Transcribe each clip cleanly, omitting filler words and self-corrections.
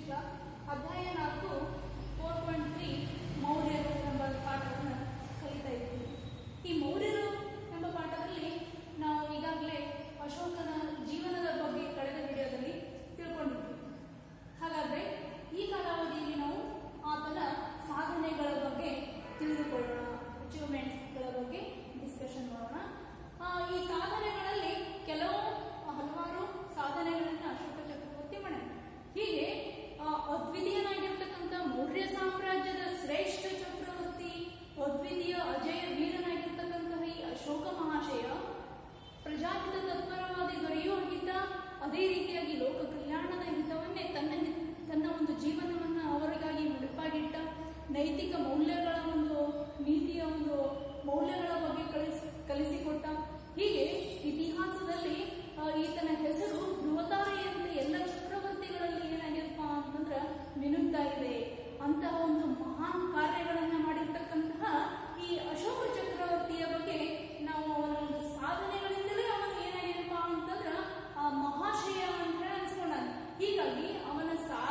Class ಅಧ್ಯಾಯ 4 4.3 ಮೌರ್ಯರು ಎಂಬ ಪಾಠವನ್ನು ಕಲಿತಾ ಇದ್ದೀವಿ. ಈ ಮೌರ್ಯರು ಎಂಬ ಪಾಠದಲ್ಲಿ ನಾವು ಈಗಾಗಲೇ ಅಶೋಕನ ಜೀವನದ ಬಗ್ಗೆ ಕಳೆದ ವಿಡಿಯೋದಲ್ಲಿ ತಿಳ್ಕೊಂಡಿದ್ವಿ. ಹಾಗಾದ್ರೆ ಈ ಕಾಲಾವಧಿಯಲ್ಲಿ ನಾವು ಆತನ ಸಾಧನೆಗಳ ಬಗ್ಗೆ ತಿಳಿದುಕೊಳ್ಳೋಣ, ಅಚೀವ್ಮೆಂಟ್ಸ್ಗಳ ಬಗ್ಗೆ ಡಿಸ್ಕಷನ್ ಮಾಡೋಣ. ಈ ಸಾಧನೆಗಳಲ್ಲಿ ಹಲವಾರು ಸಾಧನೆಗಳನ್ನ ಅಶೋಕ ಚಕ್ರವರ್ತಿ ಮಾಡಿದ. ಹೀಗೆ ಅದ್ವಿತೀಯನಾಗಿರ್ತಕ್ಕಂಥ ಮೌರ್ಯ ಸಾಮ್ರಾಜ್ಯದ ಶ್ರೇಷ್ಠ ಚಕ್ರವರ್ತಿ, ಅದ್ವಿತೀಯ ಅಜಯ ವೀರನಾಗಿರ್ತಕ್ಕಂತಹ ಈ ಅಶೋಕ ಮಹಾಶಯ ಪ್ರಜಾಹಿತ ತತ್ಪರವಾದಿ ದೊರೆಯೂ ಆಗಿದ್ದ. ಅದೇ ರೀತಿಯಾಗಿ ಲೋಕ ಕಲ್ಯಾಣದ ಹಿತವನ್ನೇ ತನ್ನ ಒಂದು ಜೀವನವನ್ನ ಅವರಿಗಾಗಿ ಮುಡಿಪಾಗಿಟ್ಟ. ನೈತಿಕ ಮೌಲ್ಯಗಳ ಒಂದು ನೀತಿಯ ಒಂದು ಮೌಲ್ಯಗಳ ಬಗ್ಗೆ ಕಲಿಸಿಕೊಟ್ಟ. ಹೀಗೆ ಇತಿಹಾಸದಲ್ಲಿ ಈತನ ಹೆಸರು ಧ್ರುವತಾರೆಯಂತೆ ಎಲ್ಲ ಚಕ್ರವರ್ತಿಗಳಲ್ಲಿ ಏನಾಗಿರಪ್ಪ ಅಂತಂದ್ರೆ ಮಿನುಗ್ತಾ ಇದೆ. ಅಂತಹ ಒಂದು ಮಹಾನ್ ಕಾರ್ಯಗಳನ್ನ ಮಾಡಿರ್ತಕ್ಕಂತಹ ಈ ಅಶೋಕ ಚಕ್ರವರ್ತಿಯ ಬಗ್ಗೆ ನಾವು ಅವನ ಒಂದು ಸಾಧನೆಗಳಿಂದಲೇ ಅವನು ಏನಾಗಿರಪ್ಪ ಅಂತಂದ್ರ ಆ ಮಹಾಶಯ ಅಂತ ಹೇಳಿ ಅನ್ಸ್ಕೊಂಡ. ಹೀಗಾಗಿ ಅವನ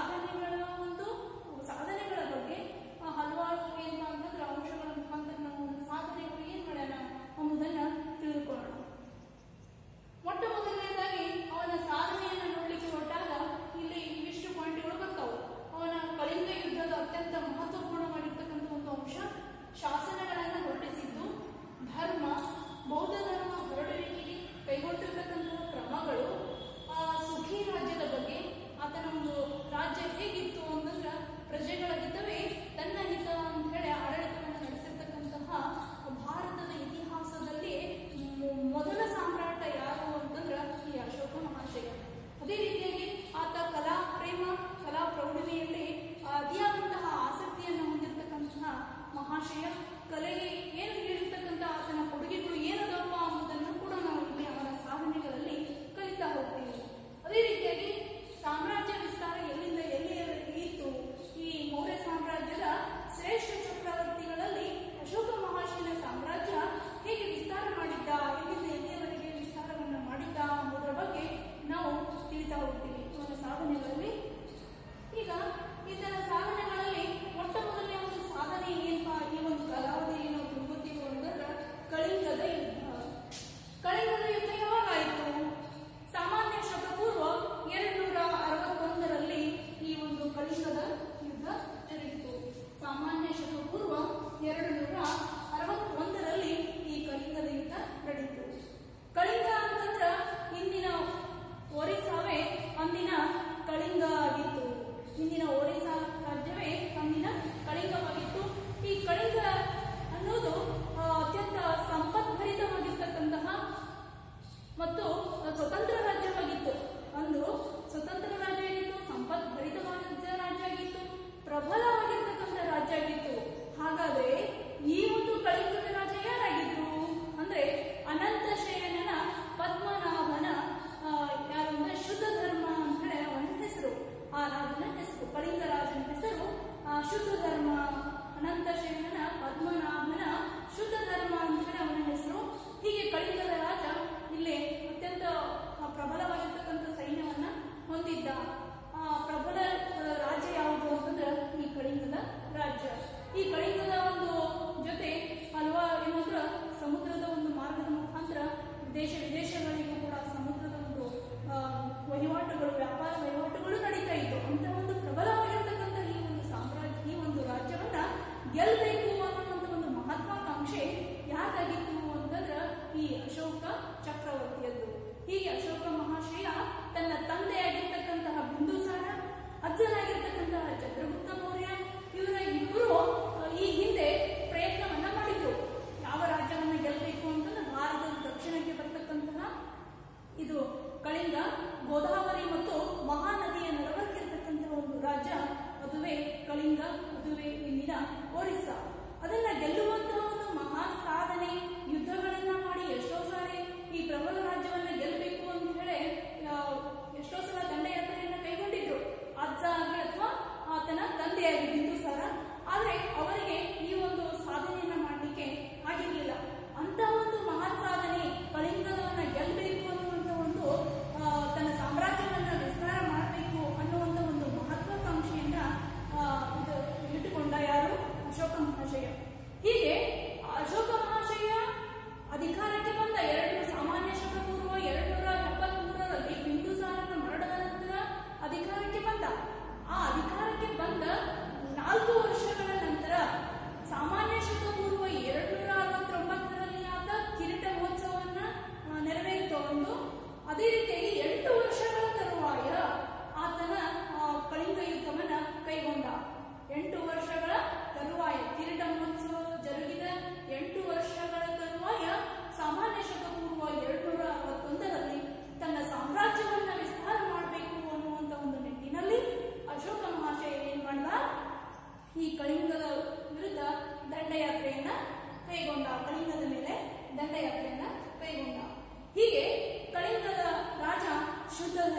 ಸಾಧನೆಗಳ ಬಗ್ಗೆ ಹಲವಾರು ಏನಪ್ಪಾ ಅಂತಂದ್ರೆ ಅಂಶಗಳ ಮುಖಾಂತರ ನಾವು ಒಂದು ಸಾಧನೆಗಳು ಏನ್ ಮಾಡ್ಯಾನ ಅನ್ನೋದನ್ನ ತಿಳಿದುಕೊಳ್ಳೋಣ. ಮೊಟ್ಟ ಮೊದಲನೇದಾಗಿ ಅವನ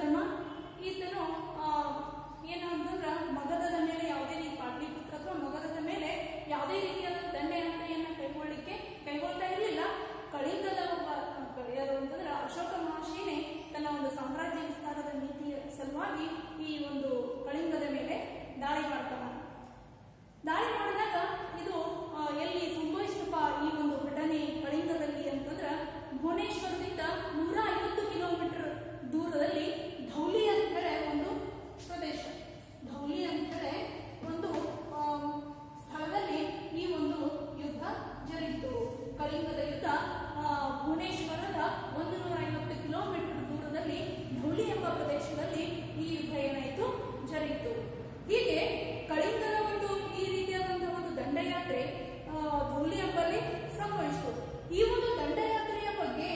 ಧರ್ಮ. ಈತನು ಏನು ಅಂತಂದ್ರೆ ಮಗಧದ ಮೇಲೆ ಯಾವುದೇ ರೀತಿ ಪಾಟಲಿಪುತ್ರ ಅಥವಾ ಮಗಧದ ಮೇಲೆ ಯಾವುದೇ ರೀತಿಯಾದ ದಂಡಯಾತ್ರೆಯನ್ನು ಕೈಗೊಳ್ತಾ ಇರಲಿಲ್ಲ. ಕಳಿಂಗದ ಯಾರು ಅಂತಂದ್ರೆ ಅಶೋಕ ಮಹಾಶಯನೇ ತನ್ನ ಒಂದು ಸಾಮ್ರಾಜ್ಯ ವಿಸ್ತಾರದ ನೀತಿಯ ಸಲುವಾಗಿ ಈ ಒಂದು ಕಳಿಂಗದ ಮೇಲೆ ದಾಳಿ ಮಾಡ್ತಾನೆ. ದಾಳಿ ಮಾಡಿದಾಗ ಇದು ಎಲ್ಲಿ ಸಂಭವಿಸಪ್ಪ ಈ ಒಂದು ಘಟನೆ ಕಳಿಂಗದಲ್ಲಿ ಅಂತಂದ್ರೆ ಭುವನೇಶ್ವರದಿಂದ 150 ಕಿಲೋಮೀಟರ್ ದೂರದಲ್ಲಿ ಧೌಲಿ ಅಂತ ಹೇಳಿ ಒಂದು ಪ್ರದೇಶ, ಧೌಲಿ ಅಂತ ಹೇಳಿ ಒಂದು ಸ್ಥಳದಲ್ಲಿ ಈ ಒಂದು ಯುದ್ಧ ಜರುಗಿತು. ಕಳಿಂಗದ ಯುದ್ಧ ಭುವನೇಶ್ವರದ 150 ಕಿಲೋಮೀಟರ್ ದೂರದಲ್ಲಿ ಧೌಲಿ ಎಂಬ ಪ್ರದೇಶದಲ್ಲಿ ಈ ಯುದ್ಧ ಏನಾಯಿತು ಜರುಗಿತು. ಹೀಗೆ ಕಳಿಂಗದ ಒಂದು ಈ ರೀತಿಯಾದಂತಹ ಒಂದು ದಂಡಯಾತ್ರೆ ಧೌಲಿ ಎಂಬಲ್ಲಿ ಸಂಭವಿಸಿತು. ಈ ಒಂದು ದಂಡಯಾತ್ರೆಯ ಬಗ್ಗೆ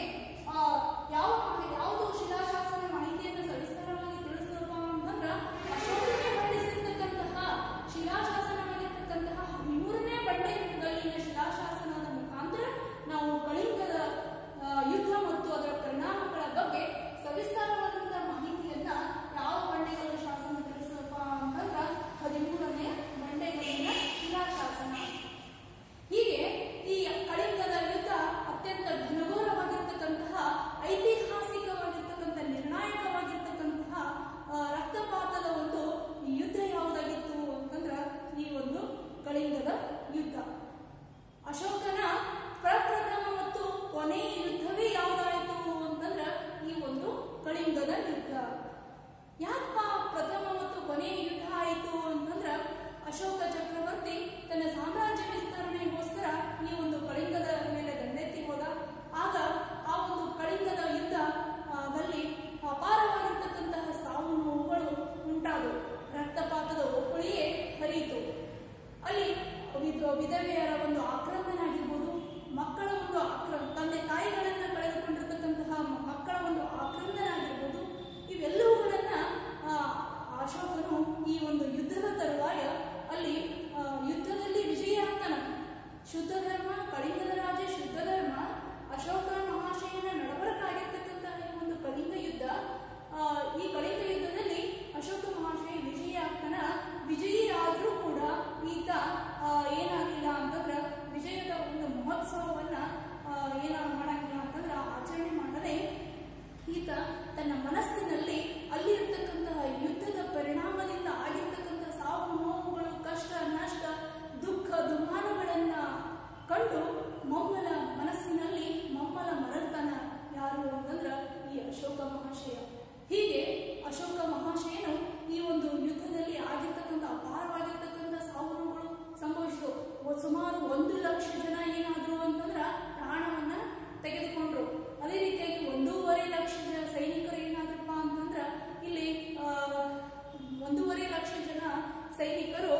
ಯಾವುದು ಶಿಲಾಶಾಸನ ಮಾಹಿತಿಯನ್ನು ಸವಿಸ್ತರವಾಗಿ ತಿಳಿಸಪ್ಪ ಅಂತಂದ್ರೆ ಅಶೋಕನಿಗೆ ಹೊರಡಿಸಿರ್ತಕ್ಕಂತಹ ಶಿಲಾಶಾಸನವಾಗಿರ್ತಕ್ಕಂತಹ 13ನೇ ಬಂಡೆಗಲ್ಲಿನ ಶಿಲಾಶಾಸನದ ಮುಖಾಂತರ ನಾವು ಕಳಿಂಗದ ಯುದ್ಧ ಮತ್ತು ಅದರ ಪರಿಣಾಮಗಳ ಬಗ್ಗೆ ಸವಿಸ್ತಾರವಾದಂತಹ ಮಾಹಿತಿಯನ್ನ ಯಾವ ಬಂಡೆಗಲ್ಲು ಶಾಸನ ತಿಳಿಸಪ್ಪ ಅಂತಂದ್ರೆ 13ನೇ ಬಂಡೆಗಲ್ಲಿನ ಶಿಲಾಶಾಸನ. ಹೀಗೆ ಈ ಕಳಿಂಗದ ಯುದ್ಧ ಅತ್ಯಂತ ಘನಘೋರವಾಗಿರ್ತಕ್ಕಂತಹ ಐತಿಹಾಸಿಕವಾಗಿರ್ತಕ್ಕಂಥ ನಿರ್ಣಾಯಕವಾಗಿರ್ತಕ್ಕಂತಹ ರಕ್ತಪಾತದ ಒಂದು ಯುದ್ಧ ಯಾವುದಾಗಿತ್ತು ಅಂತಂದ್ರ ಈ ಒಂದು ಕಳಿಂಗದ ಯುದ್ಧ. ಅಶೋಕನ ಪ್ರಪ್ರಥಮ ಮತ್ತು ಕೊನೆಯ ಯುದ್ಧವೇ ಯಾವುದಾಯಿತು ಅಂತಂದ್ರ ಈ ಒಂದು ಕಳಿಂಗದ ಯುದ್ಧ. ಯಾಕಪ್ಪ ಪ್ರಥಮ ಮತ್ತು ಕೊನೆಯ ಯುದ್ಧ ಆಯಿತು ಅಂತಂದ್ರ ಅಶೋಕ ಚಕ್ರವರ್ತಿ ತನ್ನ ಸಾಮ್ರಾಜ್ಯ ವಿಸ್ತರಣೆಗೋಸ್ಕರ ಈ ಒಂದು ಕಳಿಂಗದ ಮೇಲೆ ದಂಡೆತ್ತಿ ಹೋದ. ಆಗ ಆ ಒಂದು ಕಳಿಂಗದ ಯುದ್ಧದಲ್ಲಿ ಅಪಾರವಾಗಿರ್ತಕ್ಕಂತಹ ಸಾವು ನೋವುಗಳು ಉಂಟಾದವು. ರಕ್ತಪಾತದ ಒಕ್ಕಳಿಯೇ ಹರಿಯಿತು. ಅಲ್ಲಿ ವಿಧವೆಯರ ಒಂದು ಆಕ್ರಂದನ ಆಗಿರ್ಬೋದು, ಮಕ್ಕಳ ಒಂದು ತಂದೆ ತಾಯಿಗಳನ್ನ ಕಳೆದುಕೊಂಡಿರ್ತಕ್ಕಂತಹ ಮಕ್ಕಳ ಒಂದು ಆಕ್ರಂದನ ಆಗಿರ್ಬೋದು, ಇವೆಲ್ಲವುಗಳನ್ನ ಅಶೋಕನು ಈ ಒಂದು ಯುದ್ಧದ ತರುವಾಯ ಅಲ್ಲಿ ಯುದ್ಧದಲ್ಲಿ ವಿಜಯ ಆಗ್ತಾನ. ಶುದ್ಧ ಧರ್ಮ, ಕಳಿಂಗದ ರಾಜ ಶುದ್ಧ ಧರ್ಮ, ಅಶೋಕ ಮಹಾಶಯನ ನಡಬರಕಾಗಿರ್ತಕ್ಕಂತಹ ಈ ಒಂದು ಕಳಿಂಗ ಯುದ್ಧ. ಈ ಕಳಿಂಗ ಯುದ್ಧದಲ್ಲಿ ಅಶೋಕ ಮಹಾಶಯ ವಿಜಯ ಆಗ್ತಾನ. ವಿಜಯಿ ಆದ್ರೂ ಕೂಡ ಈತ ಏನಾಗಿಲ್ಲ ಅಂತಂದ್ರ ವಿಜಯದ ಒಂದು ಮಹೋತ್ಸವವನ್ನ ಮಾಡಂಗಿಲ್ಲ ಅಂತಂದ್ರ ಆಚರಣೆ ಮಾಡದೆ ಈತ ತನ್ನ ಮನಸ್ಸಿನಲ್ಲಿ ಅಲ್ಲಿ ಇರ್ತಕ್ಕಂತಹ ಯುದ್ಧದ ಪರಿಣಾಮದಿಂದ ಆಗಿರ್ತಕ್ಕಂತಹ ಸಾವು ನೋವುಗಳು, ಕಷ್ಟ ನಷ್ಟ, ದುಃಖ ದುಮ್ಮಾನಗಳನ್ನ ಕಂಡು ಮಮ್ಮಲ ಮನಸ್ಸಿನಲ್ಲಿ ಮಮ್ಮಲ ಮರಳ್ತಾನ. ಯಾರು ಅಂತಂದ್ರ ಈ ಅಶೋಕ ಮಹಾಶಯ. ಹೀಗೆ ಅಶೋಕ ಮಹಾಶಯನು ಈ ಒಂದು ಯುದ್ಧದಲ್ಲಿ ಆಗಿರ್ತಕ್ಕಂಥ ಅಪಾರವಾಗಿರ್ತಕ್ಕಂಥ ಸಾವು ನೋವುಗಳು ಸಂಭವಿಸಿತು. ಸುಮಾರು 1 ಲಕ್ಷ ಜನ ಏನಾದ್ರು ಅಂತಂದ್ರ ಪ್ರಾಣವನ್ನ ತೆಗೆದುಕೊಂಡ್ರು. ಅದೇ ರೀತಿಯಾಗಿ 1.5 ಲಕ್ಷ ಸೈನಿಕರು ಏನಾದ್ರಪ್ಪ ಅಂತಂದ್ರ ಇಲ್ಲಿ 1.5 ಲಕ್ಷ ಜನ ಸೈನಿಕರು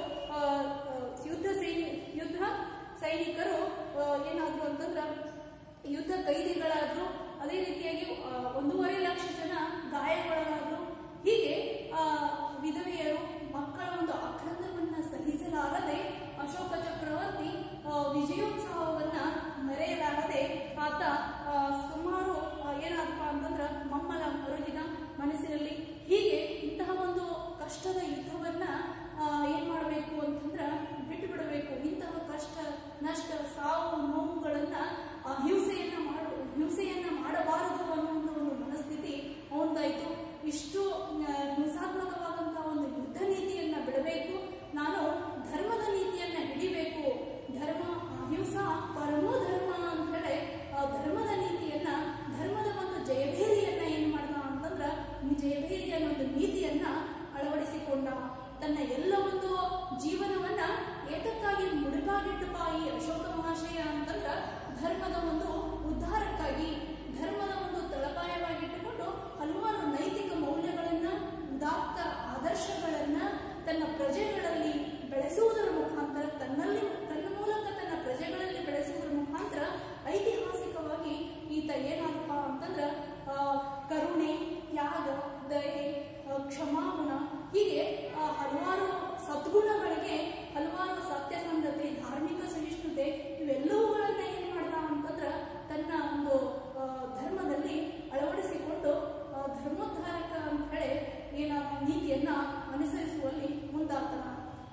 ಯುದ್ಧ ಸೈನಿಕರು ಏನಾದ್ರು ಅಂತಂದ್ರ ಯುದ್ಧ ಕೈದಿಗಳಾದ್ರು. ಅದೇ ರೀತಿಯಾಗಿ 1.5 ಲಕ್ಷ ಜನ ಗಾಯಗೊಳಗಾದ್ರು. ಹೀಗೆ ವಿಧವೆಯರು ಮಕ್ಕಳ ಒಂದು ಆಕ್ರಂದವನ್ನ ಸಹಿಸಲಾರದೆ ಅಶೋಕ ಚಕ್ರವರ್ತಿ ವಿಜಯೋತ್ಸವವನ್ನ ಮರೆಯಲಾರದೆ ಆತ ಸುಮಾರು ಏನಾದಪ್ಪ ಅಂತಂದ್ರ ಮಮ್ಮಲ ಮರುಗಿದ ಮನಸ್ಸಿನಲ್ಲಿ. ಹೀಗೆ ಇಂತಹ ಒಂದು ಕಷ್ಟದ ಯುದ್ಧವನ್ನ ಏನ್ ಮಾಡಬೇಕು ಅಂತಂದ್ರ ಬಿಟ್ಟು ಬಿಡಬೇಕು. ಇಂತಹ ಕಷ್ಟ ನಷ್ಟ ಸಾವು ನೋವುಗಳನ್ನ ಹಿಂಸೆಯನ್ನ ಮಾಡಬಾರದು ಅನ್ನುವಂತ ಒಂದು ಮನಸ್ಥಿತಿ ಅವನದಾಯ್ತು. ಇಷ್ಟು ಹಿಂಸಾತ್ಮಕವಾದಂತಹ ಒಂದು ಯುದ್ಧ ನೀತಿಯನ್ನ ಬಿಡಬೇಕು, ನಾನು ಧರ್ಮದ ನೀತಿಯನ್ನ ಹಿಡಿಬೇಕು, ಧರ್ಮ ಅಹಿಂಸಾ ಪರಮೋ ಧರ್ಮ ಅಂತ ಹೇಳಿ ಧರ್ಮದ ನೀತಿಯನ್ನ, ಧರ್ಮದ ಒಂದು ಜಯಭೇರಿಯನ್ನ ಏನ್ ಮಾಡ್ದ ಅಂತಂದ್ರ ಜಯಭೇರಿಯ ಒಂದು ನೀತಿಯನ್ನ ಅಳವಡಿಸಿಕೊಂಡ. ತನ್ನ ಎಲ್ಲ ಒಂದು ಜೀವನವನ್ನ ಏತಕ್ಕಾಗಿ ಮುಡಿಪಾಗಿಟ್ಟಪ್ಪ ಈ ಅಶೋಕ ಮಹಾಶಯ ಅಂತಂದ್ರ ಧರ್ಮದ ಒಂದು ಉದ್ಧಾರಕ್ಕಾಗಿ, ಧರ್ಮದ ಒಂದು ತಳಪಾಯವಾಗಿಟ್ಟುಕೊಂಡು ಹಲವಾರು ನೈತಿಕ ಮೌಲ್ಯಗಳ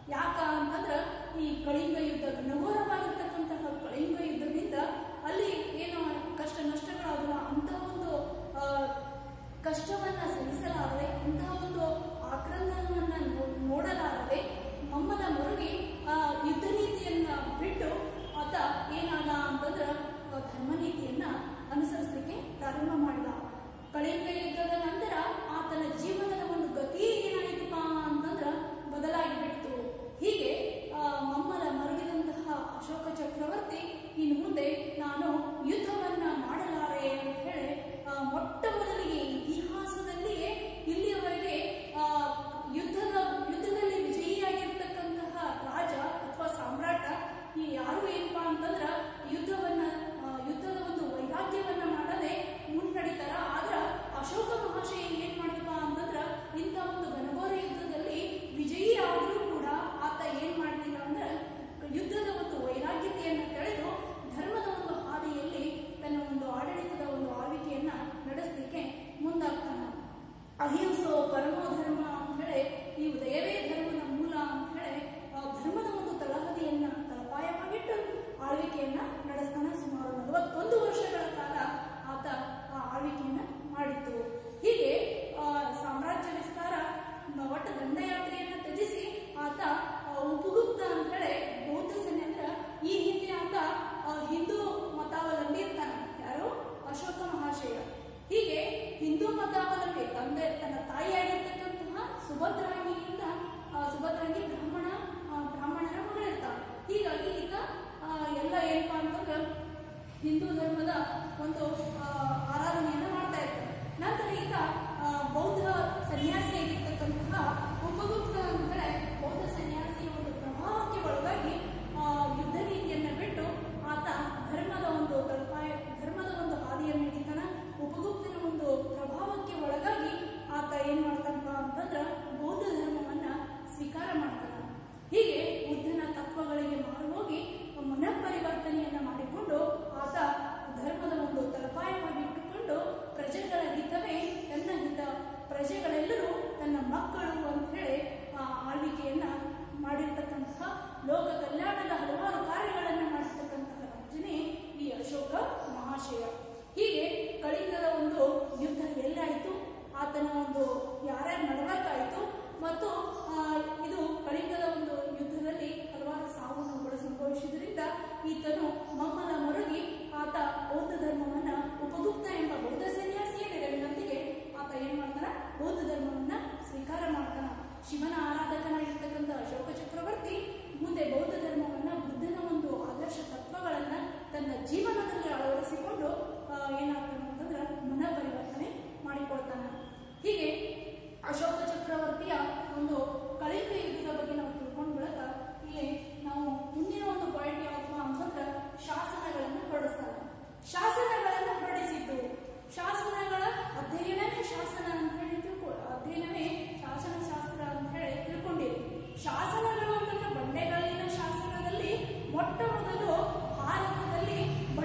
ಯಾಕ ಅಂತಂದ್ರ ಈ ಕಳಿಂಗ ಯುದ್ಧ, ಘನಘೋರವಾಗಿರ್ತಕ್ಕಂತಹ ಕಳಿಂಗ ಯುದ್ಧದಿಂದ ಅಲ್ಲಿ ಏನು ಕಷ್ಟ ನಷ್ಟಗಳಾದವು, ಅಂತಹ ಒಂದು ಕಷ್ಟವನ್ನ ಸಹಿಸಲಾರದೆ, ಅಂತಹ ಒಂದು ಆಕ್ರಂದನವನ್ನ ನೋಡಲಾರದೆ ಮಮ್ಮನ ಮರುಗಿ ಯುದ್ಧ ನೀತಿಯನ್ನ ಬಿಟ್ಟು ಆತ ಏನಾದ ಅಂತಂದ್ರ ಧರ್ಮ ನೀತಿಯನ್ನ ಅನುಸರಿಸಲಿಕ್ಕೆ ಪ್ರಾರಂಭ ಮಾಡಿದ. ಕಳಿಂಗ ಯುದ್ಧದ ನಂತರ ಆತನ ಜೀವನದ ಒಂದು ಗತಿ ಏನಾಯ್ತಪ್ಪ ಅಂತಂದ್ರ ಬದಲಾಗಿಬಿಡ್ತು. ಹೀಗೆ ಮಮ್ಮಲ ಮರುಗಿದಂತಹ ಅಶೋಕ ಚಕ್ರವರ್ತಿ ಇನ್ನು ಮುಂದೆ ನಾನು ಯುದ್ಧವನ್ನ ಮಾಡಲಾರೆ ಅಂತ ಹೇಳಿ ಮೊಟ್ಟ ಮೊದಲಿಗೆ ಇತಿಹಾಸದಲ್ಲಿಯೇ ಇಲ್ಲಿಯವರೆಗೆ ಯುದ್ಧದಲ್ಲಿ ವಿಜಯಿಯಾಗಿರ್ತಕ್ಕಂತಹ ರಾಜ ಅಥವಾ ಸಾಮ್ರಾಟ ಈ ಯಾರು ಏನಪ್ಪಾ ಅಂತಂದ್ರ ಯುದ್ಧದ ಒಂದು ವೈರಾಗ್ಯವನ್ನ ಮಾಡದೆ ಮುನ್ನಡಿತಾರ. ಆದ್ರ ಅಶೋಕ ಮಹಾಶಯ ಏನ್ ಮಾಡಿದಪ್ಪ ಅಂತಂದ್ರ ಇಂಥ ಒಂದು ಘನಘೋರ ಯುದ್ಧದಲ್ಲಿ ವಿಜಯಿ ಆದ್ರೂ ಕೂಡ ಆತ ಏನ್ ಮಾಡ್ಲಿಲ್ಲ ಅಂದ್ರೆ ಯುದ್ಧದ ಒಂದು ವೈರಾಗ್ಯತೆಯನ್ನ ತಳೆದು ಧರ್ಮದ ಒಂದು ಹಾದಿಯಲ್ಲಿ ತನ್ನ ಒಂದು ಆಡಳಿತದ ಒಂದು ಆಳ್ವಿಕೆಯನ್ನ ನಡೆಸಲಿಕ್ಕೆ ಮುಂದಾಗ್ತಾನ. ಅಹಿಂಸೋ ಪರಮೋ ಧರ್ಮ ಅಂತ ಹೇಳಿ, ಈ ದಯವೇ ಧರ್ಮದ ಮೂಲ ಅಂತ ಹೇಳಿ ಧರ್ಮದ ಒಂದು ತಳಹದಿಯನ್ನ ತಳಪಾಯವಾಗಿಟ್ಟು ಆಳ್ವಿಕೆಯನ್ನ ನಡೆಸ್ತಾನ. ಸುಮಾರು 41 ವರ್ಷಗಳ ಕಾಲ ಆತ ಆಳ್ವಿಕೆಯನ್ನ ಮಾಡಿತ್ತು. ಹೀಗೆ ಸಾಮ್ರಾಜ್ಯ ವಿಸ್ತಾರ ಒಟ್ಟು ದಂಡಯಾತ್ರೆಯನ್ನ ತ್ಯಜಿಸಿ ಆತ ಉಪಗುಪ್ತ ಅಂತ ಹೇಳಿ ಬೌದ್ಧ ಸೇನೆ ಅಂದ್ರ ಈ ಹಿಂದೆ ಆತ ಹಿಂದೂ ಮತಾವಲಂಬಿ ಇರ್ತಾನೆ. ಯಾರು? ಅಶೋಕ ಮಹಾಶಯ. ಹೀಗೆ ಹಿಂದೂ ಮತಾವಲಂಬಿ ತನ್ನ ತಾಯಿಯಾಗಿರ್ತಕ್ಕಂತಹ ಸುಭದ್ರಾಂಗಿ ಬ್ರಾಹ್ಮಣರ ಮಗಳಿರ್ತಾಳೆ. ಹೀಗಾಗಿ ಈತ ಎಲ್ಲ ಏನಪ್ಪಾ ಅಂತಂದ್ರೆ ಹಿಂದೂ ಧರ್ಮದ ಒಂದು ಆರಾಧನೆಯನ್ನ ಮಾಡ್ತಾ ಇರ್ತಾನೆ. ನಂತರ ಈತ ಬೌದ್ಧ ಸನ್ಯಾಸಿಯಾಗಿರ್ತಕ್ಕಂತಹ ಉಪಗುಪ್ತ ಅಂದ್ರೆ ಬೌದ್ಧ ಸನ್ಯಾಸಿಯ ಒಂದು ಪ್ರಭಾವಕ್ಕೆ ಒಳಗಾಗಿ ಯುದ್ಧ ನೀತಿಯನ್ನ ಬಿಟ್ಟು ಆತ ಧರ್ಮದ ಒಂದು ಹಾದಿಯನ್ನು ಹಿಡಿತಾನ. ಉಪಗುಪ್ತನ ಒಂದು ಪ್ರಭಾವಕ್ಕೆ ಒಳಗಾಗಿ ಆತ ಏನ್ ಮಾಡ್ತಾನಪ್ಪ ಅಂತಂದ್ರ ಬೌದ್ಧ ಧರ್ಮವನ್ನ ಸ್ವೀಕಾರ ಮಾಡ್ತಾನ. ಹೀಗೆ ಬುದ್ಧನ ತತ್ವಗಳಿಗೆ ಮಾರು ಹೋಗಿ ಮನಃಪರಿವರ್ತನೆಯನ್ನ ಮಾಡಿಕೊಂಡು ಆತ ಧರ್ಮದ ಒಂದು ತಳಪಾಯವಾಗಿ ಇಟ್ಟುಕೊಂಡು ಪ್ರಜೆಗಳ ಹಿತವೇ ತನ್ನ ಹಿತ, ಪ್ರಜೆಗಳೆಲ್ಲರೂ ತನ್ನ ಮಕ್ಕಳು ಅಂತ ಹೇಳಿ ಆಳ್ವಿಕೆಯನ್ನ ಮಾಡಿರ್ತಕ್ಕಂತಹ ಲೋಕ ಕಲ್ಯಾಣದ ಹಲವಾರು ಕಾರ್ಯಗಳನ್ನ ಮಾಡಿರ್ತಕ್ಕಂತಹ ರಾಜನೇ ಈ ಅಶೋಕ ಮಹಾಶಯ. ಹೀಗೆ ಕಳಿಂಗದ ಒಂದು ಯುದ್ಧ ಎಲ್ಲಾಯಿತು, ಆತನ ಒಂದು ಯಾರ್ಯಾರು ನಡವಳಿಕಾಯಿತು ಮತ್ತು ಇದು ಕಳಿಂಗದ ಒಂದು ಯುದ್ಧದಲ್ಲಿ ಹಲವಾರು ಸಾವು ನೋವುಗಳು ಸಂಭವಿಸಿದ್ರಿಂದ ಈತನು ಮಮ್ಮಲ ಮರುಗಿ ಆತ ಬೌದ್ಧ ಧರ್ಮವನ್ನ ಉಪಗುಪ್ತ ಎಂಬ ಬೌದ್ಧ ಸನ್ಯಾಸಿಯ ನೆರವಿನೊಂದಿಗೆ ಆತ ಏನ್ ಮಾಡ್ತಾನ? ಬೌದ್ಧ ಧರ್ಮವನ್ನ ಸ್ವೀಕಾರ ಮಾಡ್ತಾನ. ಶಿವನ ಆರಾಧಕನಾಗಿರ್ತಕ್ಕಂಥ ಅಶೋಕ ಚಕ್ರವರ್ತಿ ಮುಂದೆ ಬೌದ್ಧ ಧರ್ಮವನ್ನ, ಬುದ್ಧನ ಒಂದು ಆದರ್ಶ ತತ್ವಗಳನ್ನ ತನ್ನ ಜೀವನದಲ್ಲಿ ಅಳವಡಿಸಿಕೊಂಡು ಏನಾಗ್ತಾನ ಅಂತಂದ್ರ ಮನ ಪರಿವರ್ತನೆ ಮಾಡಿಕೊಳ್ತಾನ. ಹೀಗೆ ಅಶೋಕ ಚಕ್ರವರ್ತಿಯ ಒಂದು ಕಳಿಂಗ ಯುದ್ಧದ ಬಗ್ಗೆ ನಾವು ತಿಳ್ಕೊಂಡ್ ಬಳಕ ಇಲ್ಲಿ ನಾವು ಮುಂದಿನ ಒಂದು ಪಾಯಿಂಟ್ ಯಾವಪ್ಪ ಅಂತಂದ್ರ ಶಾಸನಗಳನ್ನು ಹೊರಡಿಸ್ತಾನೆ. ಶಾಸನಗಳನ್ನು ಹೊರಡಿಸಿದ್ದು, ಶಾಸನಗಳ ಅಧ್ಯಯನವೇ ಶಾಸನ ಅಂತ ಹೇಳಿ ಅಧ್ಯಯನವೇ ಶಾಸನಶಾಸ್ತ್ರ ಅಂತ ಹೇಳಿ ತಿಳ್ಕೊಂಡಿರಿ. ಶಾಸನಗಳು ಅಂತಂದ್ರೆ ಬಂಡೆಗಲ್ಲಿನ ಶಾಸನದಲ್ಲಿ ಮೊಟ್ಟ ಮೊದಲು ಭಾರತದಲ್ಲಿ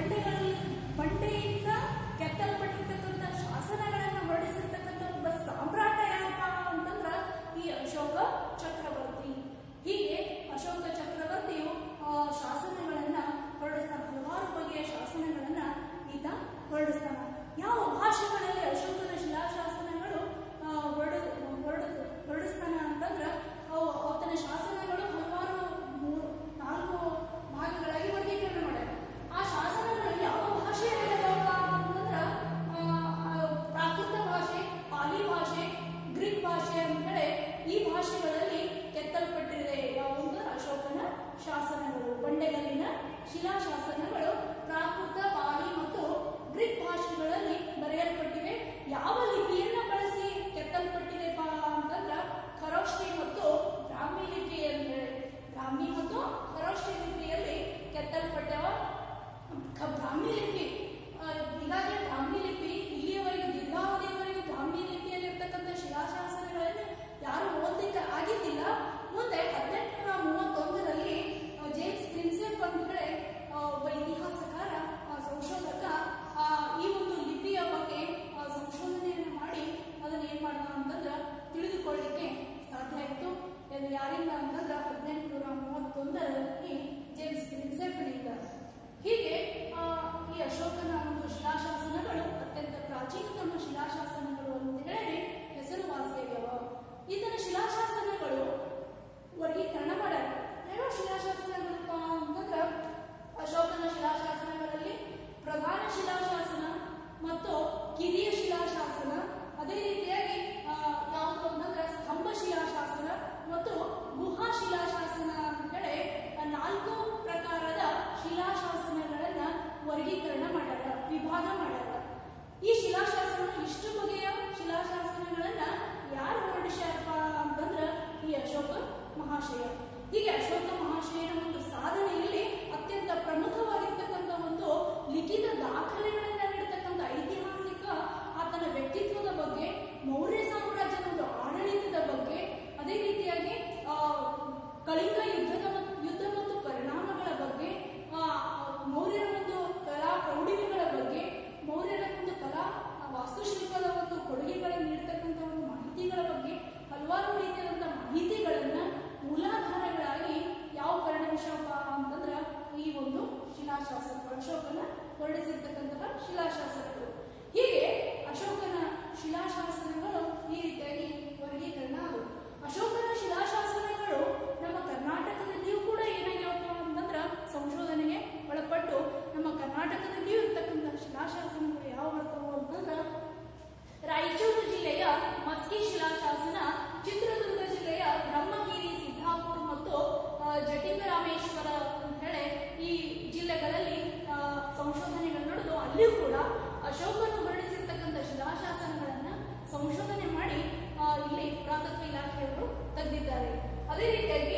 ಬಂಡೆಯಿಂದ ಕೆತ್ತಲ್ಪಟ್ಟಿರ್ತಕ್ಕಂಥ ಶಾಸನಗಳನ್ನ ಹೊರಡಿಸಿರ್ತಕ್ಕಂಥ ಒಬ್ಬ ಸಾಮ್ರಾಟ ಯಾರಪ್ಪ ಅಂತಂದ್ರ ಈ ಅಶೋಕ ಚಕ್ರವರ್ತಿ. ಹೀಗೆ ಅಶೋಕ ಚಕ್ರವರ್ತಿಯು ಶಾಸನಗಳನ್ನ ಹೊರಡಿಸ್ತಾನ. ಹಲವಾರು ಬಗೆಯ ಶಾಸನಗಳನ್ನ ಈತ ಹೊರಡಿಸ್ತಾನ. ಯಾವ ಭಾಷೆಗಳಲ್ಲಿ ಅಶೋಕನ ಶಿಲಾಶಾಸನಗಳು ಹೊರಡಿಸ್ತಾನ ಅಂತಂದ್ರ ಆತನ ಶಾಸನಗಳು ಹಲವಾರು 4 ಭಾಗಗಳ ಈ ಅಶೋಕನ ಒಂದು ಶಿಲಾಶಾಸನಗಳು ಅತ್ಯಂತ ಪ್ರಾಚೀನತಮ ಶಿಲಾಶಾಸನಗಳು ಅಂತ ಹೇಳಿ ಹೆಸರುವಾಸಿಯಾಗ್ಯವ. ಈತನ ಶಿಲಾಶಾಸನಗಳು ವರ್ಗೀಕರಣ ಮಾಡ್ಯಾರ. ಯಾವ ಶಿಲಾಶಾಸನಗಳಪ್ಪ ಅಂತಂದ್ರ ಅಶೋಕನ ಶಿಲಾಶಾಸನಗಳಲ್ಲಿ ಪ್ರಧಾನ ಶಿಲಾಶಾಸನ ಮತ್ತು ಕಿರಿಯ ಶಿಲಾಶಾಸನ, ಅದೇ ರೀತಿಯಾಗಿ ಯಾವುದು ಅಂತಂದ್ರೆ ಸ್ತಂಭ ಶಿಲಾಶಾಸನ ಮತ್ತು ಗುಹಾ ಶಿಲಾಶಾಸನ ಅಂತ ಹೇಳಿ 4 ಪ್ರಕಾರದ ಶಿಲಾಶಾಸನಗಳನ್ನ ವರ್ಗೀಕರಣ ಮಾಡ್ಯಾರ, ವಿಭಾಗ ಮಾಡ್ಯಾರ. ಈ ಶಿಲಾಶಾಸನ ಇಷ್ಟು ಬಗೆಯ ಶಿಲಾಶಾಸನಗಳನ್ನ ಯಾರು ಹೊರಡಿಸ್ಯಾರಪ್ಪ ಅಂತಂದ್ರ ಈ ಅಶೋಕ ಮಹಾಶಯ. ಹೀಗೆ ಅಶೋಕ ಮಹಾಶಯನ ಒಂದು ಸಾಧನೆಯಲ್ಲಿ ಅತ್ಯಂತ ಪ್ರಮುಖವಾಗಿರ್ತಕ್ಕಂಥ ಒಂದು ಲಿಖಿತ ದಾಖಲೆಗಳನ್ನ ನೀಡತಕ್ಕಂಥ ಐತಿಹಾಸಿಕ ಆತನ ವ್ಯಕ್ತಿತ್ವದ ಬಗ್ಗೆ, ಮೌರ್ಯ ಸಾಮ್ರಾಜ್ಯದ ಒಂದು ಆಡಳಿತದ ಬಗ್ಗೆ, ಅದೇ ರೀತಿಯಾಗಿ ಕಳಿಂಗ ಯುದ್ಧ ಮತ್ತು ಪರಿಣಾಮಗಳ ಬಗ್ಗೆ, ಮೌರ್ಯರ ಒಂದು ಕಲಾ ಪ್ರೌಢಿಮೆಗಳ ಬಗ್ಗೆ, ಮೌರ್ಯರ ಒಂದು ಕಲಾ ವಾಸ್ತುಶಿಲ್ಪದ ಒಂದು ಕೊಡುಗೆಗಳನ್ನು ನೀಡತಕ್ಕಂಥ ಒಂದು ಮಾಹಿತಿಗಳ ಬಗ್ಗೆ ಹಲವಾರು ರೀತಿಯಾದಂತಹ ಮಾಹಿತಿಗಳನ್ನ ಮೂಲಾಧಾರಗಳಾಗಿ ಯಾವ ಪರಿಣಮಿಸಪ್ಪ ಅಂತಂದ್ರ ಈ ಒಂದು ಶಿಲಾಶಾಸನ, ಅಶೋಕನ ಹೊರಡಿಸಿರ್ತಕ್ಕಂತಹ ಶಿಲಾಶಾಸನಗಳು. ಹೀಗೆ ಅಶೋಕನ ಶಿಲಾಶಾಸನಗಳು ಈ ರೀತಿಯಾಗಿ ವರ್ಗೀಕರಣ ಆದವು. ಅಶೋಕನ ಶಿಲಾಶಾಸನಗಳು ನಮ್ಮ ಕರ್ನಾಟಕದಲ್ಲಿಯೂ ಕೂಡ ಏನಾಗ್ಯಾವಪ್ಪ ಅಂತಂದ್ರ ಸಂಶೋಧನೆಗೆ ಒಳಪಟ್ಟು ನಮ್ಮ ಕರ್ನಾಟಕದಲ್ಲಿಯೂ ಇರ್ತಕ್ಕಂಥ ಶಿಲಾಶಾಸನಗಳು ಯಾವ ಬರ್ತಾವು ಅಂತಂದ್ರ ರಾಯಚೂರು ಜಿಲ್ಲೆಯ ಮಸ್ಕಿ ಶಿಲಾಶಾಸನ, ಚಿತ್ರದುರ್ಗ ಜಿಲ್ಲೆಯ ಬ್ರಹ್ಮಗಿರಿ, ಸಿದ್ದಾಪುರ ಮತ್ತು ಜಟಿಂಗರಾಮೇಶ್ವರ ಅಂತ ಹೇಳಿ ಈ ಜಿಲ್ಲೆಗಳಲ್ಲಿ ಸಂಶೋಧನೆಗಳು ನಡೆದು ಅಲ್ಲಿಯೂ ಕೂಡ ಅಶೋಕನು ಹೊರಡಿಸಿರ್ತಕ್ಕಂಥ ಶಿಲಾಶಾಸನಗಳನ್ನ ಸಂಶೋಧನೆ ಮಾಡಿ ಇಲ್ಲಿ ಪುರಾತತ್ವ ಇಲಾಖೆಯವರು ತೆಗೆದಿದ್ದಾರೆ. ಅದೇ ರೀತಿಯಾಗಿ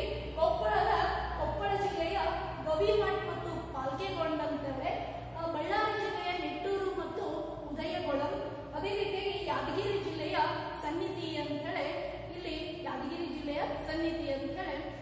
ಕೊಪ್ಪಳ ಜಿಲ್ಲೆಯ ಗವಿಮಠ್ ಮತ್ತು ಪಾಲ್ಕೆಗೊಂಡ ಅಂತೇಳಿ, ಬಳ್ಳಾರಿ ಜಿಲ್ಲೆಯ ನಿಟ್ಟೂರು ಮತ್ತು ಉದಯಗೊಳಂ, ಅದೇ ರೀತಿಯಾಗಿ ಯಾದಗಿರಿ ಜಿಲ್ಲೆಯ ಸನ್ನಿಧಿ ಅಂತ ಹೇಳಿ, ಇಲ್ಲಿ ಯಾದಗಿರಿ ಜಿಲ್ಲೆಯ ಸನ್ನಿಧಿ ಅಂತ ಹೇಳಿ